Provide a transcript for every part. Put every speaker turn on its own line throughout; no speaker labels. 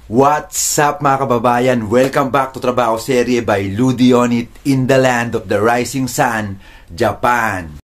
What's up mga kababayan? Welcome back to Trabaho Serye by Ludionit in the land of the rising sun, Japan.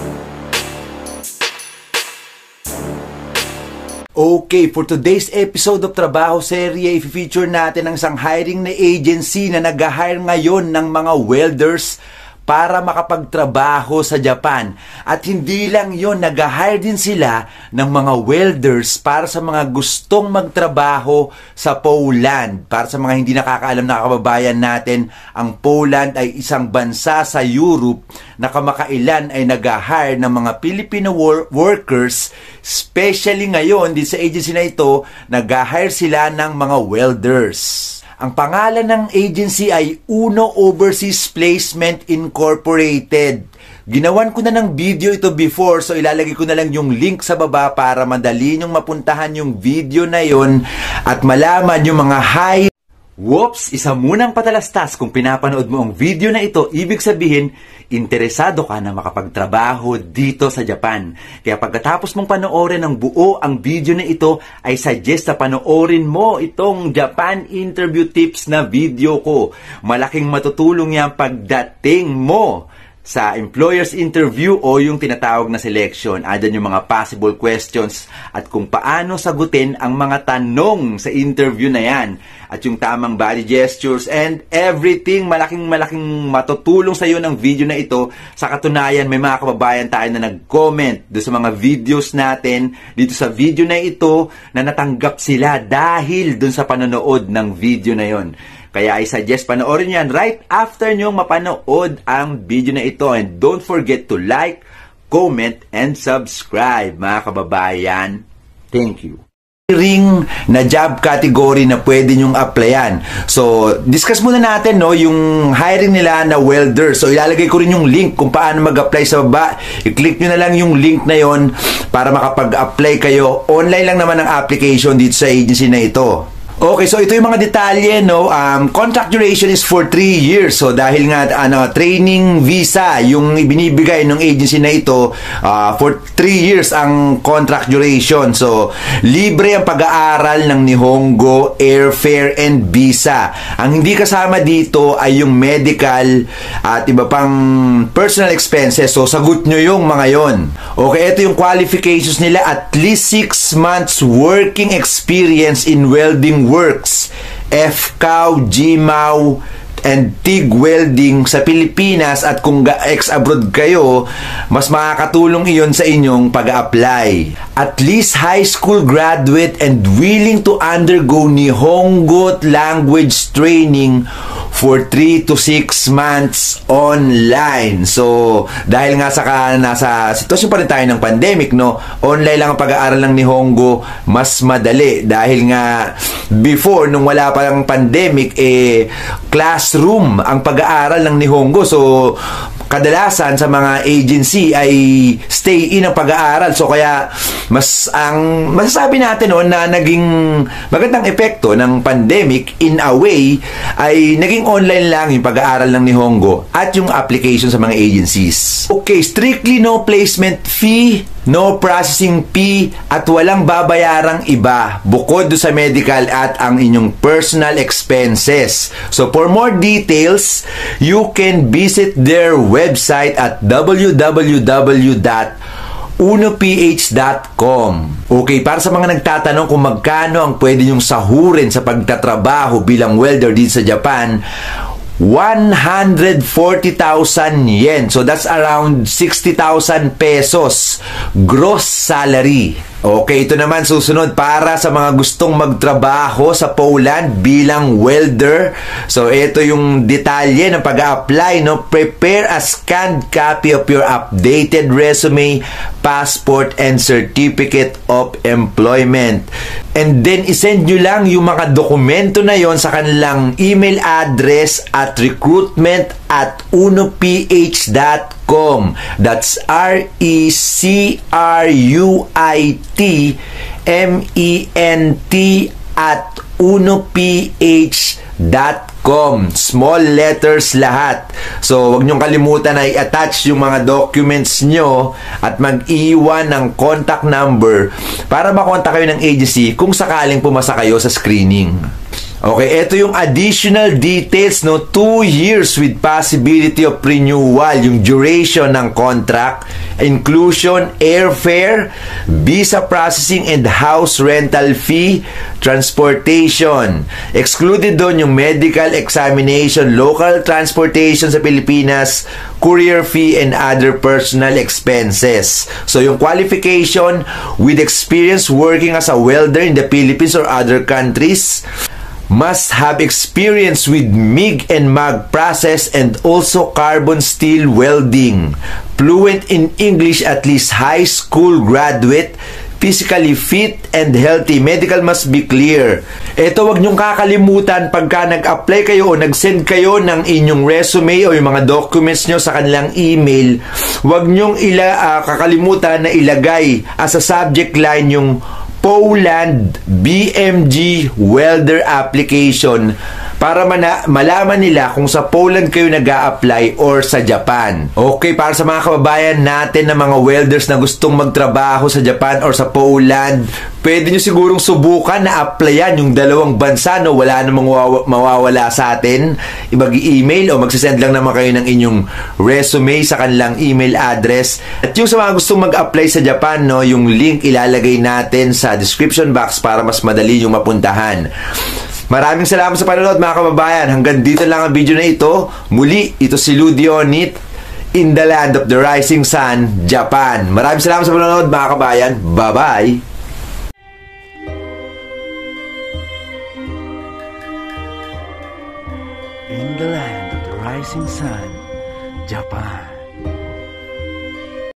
Okay, for today's episode of Trabaho Serye, i-feature natin ang isang hiring na agency na nag-hire ngayon ng mga welders para makapagtrabaho sa Japan. At hindi lang yon, nag-hire din sila ng mga welders para sa mga gustong magtrabaho sa Poland. Para sa mga hindi nakakaalam na kababayan natin, ang Poland ay isang bansa sa Europe na kamakailan ay nag-hire ng mga Filipino workers. Especially ngayon, din sa agency na ito, nag-hire sila ng mga welders. Ang pangalan ng agency ay Uno Overseas Placement Incorporated. Ginawan ko na ng video ito before, so ilalagay ko na lang yung link sa baba para madali nyong mapuntahan yung video na yon at malaman yung mga high. Whoops! Isa munang patalastas, kung pinapanood mo ang video na ito, ibig sabihin, interesado ka na makapagtrabaho dito sa Japan. Kaya pagkatapos mong panoorin ng buo ang video na ito, ay suggest na panoorin mo itong Japan Interview Tips na video ko. Malaking matutulong yan pagdating mo sa employer's interview o yung tinatawag na selection. Andan yung mga possible questions at kung paano sagutin ang mga tanong sa interview na yan. At yung tamang body gestures and everything. Malaking matutulong sa iyo ng video na ito. Sa katunayan, may mga kababayan tayo na nag-comment doon sa mga videos natin dito sa video na ito na natanggap sila dahil doon sa panonood ng video na yon. Kaya I suggest panoorin yan right after nyo mapanood ang video na ito. And don't forget to like, comment, and subscribe mga kababayan. Thank you. Ring na job category na pwede nyong applyan. So, discuss muna natin yung hiring nila na welder. So, ilalagay ko rin yung link kung paano mag-apply sa baba. I-click nyo na lang yung link na yon para makapag-apply kayo. Online lang naman ang application dito sa agency na ito. Okay, so ito yung mga detalye, contract duration is for 3 years. So dahil nga training visa yung ibinibigay ng agency na ito, for 3 years ang contract duration. So libre ang pag-aaral ng Nihongo, airfare and visa. Ang hindi kasama dito ay yung medical at iba pang personal expenses. So sagot nyo yung mga yon. Okay, ito yung qualifications nila, at least 6 months working experience in welding works, FCAW, GMAW, and TIG welding sa Pilipinas. At kung ex-abroad kayo, mas makakatulong iyon sa inyong pag-apply. At least high school graduate and willing to undergo Nihongo language training for 3 to 6 months online. So, dahil nga nasa sitwasyon pa rin tayo ng pandemic, online lang ang pag-aaral ng Nihongo, mas madali. Dahil nga, before, nung wala pa lang pandemic, classroom ang pag-aaral ng Nihongo. So, kadalasan sa mga agency ay stay in ang pag-aaral. So, kaya, ang masasabi natin na naging magandang epekto ng pandemic in a way ay naging online lang yung pag-aaral ng Nihongo at yung application sa mga agencies. Okay, strictly no placement fee, no processing fee, at walang babayarang iba bukod do sa medical at ang inyong personal expenses. So for more details, you can visit their website at www.unoph.com. Okay, para sa mga nagtatanong kung magkano ang pwede nyong sahurin sa pagtatrabaho bilang welder dito sa Japan, 140,000 yen. So that's around 60,000 pesos gross salary. Okay, ito naman susunod para sa mga gustong magtrabaho sa Poland bilang welder. So ito yung detalye ng pag-a-apply, Prepare a scanned copy of your updated resume, passport, and certificate of employment. And then isend nyo lang yung mga dokumento na yon sa kanilang email address at recruitment@unoph.com. That's RECRUITMENT @unoph.com. Small letters lahat. So, wag niyong kalimutan na i-attach yung mga documents nyo at mag-iwan ng contact number para makontak kayo ng agency kung sakaling pumasa kayo sa screening. Okay, ito yung additional details, no? 2 years with possibility of renewal, yung duration ng contract, inclusion, airfare, visa processing and house rental fee, transportation. Excluded doon yung medical examination, local transportation sa Pilipinas, courier fee, and other personal expenses. So, yung qualification with experience working as a welder in the Philippines or other countries, must have experience with MIG and MAG process and also carbon steel welding. Fluent in English, at least high school graduate, physically fit and healthy. Medical must be clear. Ito, wag niyong kakalimutan pagka nag-apply kayo o nag-send kayo ng inyong resume o yung mga documents niyo sa kanilang email, wag niyong kakalimutan na ilagay as a subject line yung Poland BMG welder application para malaman nila kung sa Poland kayo nag-a-apply or sa Japan. Okay, para sa mga kababayan natin na mga welders na gustong magtrabaho sa Japan or sa Poland, pwede nyo sigurong subukan na applyan yung dalawang bansa, no? Wala namang mawawala sa atin. Mag-email o magsisend lang naman kayo ng inyong resume sa kanilang email address. At yung sa mga gustong mag-apply sa Japan, no, yung link ilalagay natin sa description box para mas madali yung mapuntahan. Maraming salamat sa panonood, mga kababayan. Hanggang dito lang ang video na ito. Muli, ito si Ludionit in the land of the rising sun, Japan. Maraming salamat sa panonood, mga kababayan. Bye-bye! In the land of the rising sun, Japan.